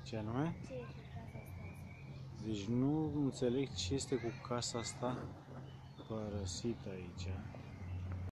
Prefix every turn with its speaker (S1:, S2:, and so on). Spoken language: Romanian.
S1: Ce anume?
S2: Ce e cu casa asta?
S1: Deci nu înțeleg ce este cu casa asta părăsită aici.